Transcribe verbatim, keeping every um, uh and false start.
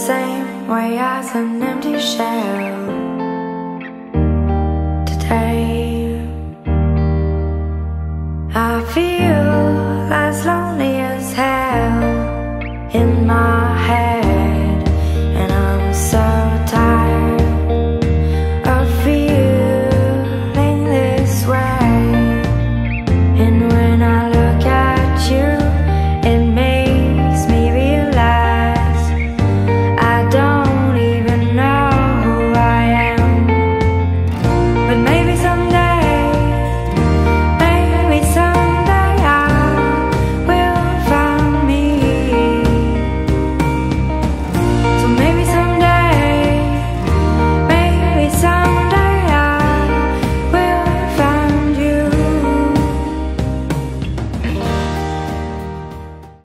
same way as an empty shell today. I feel as lonely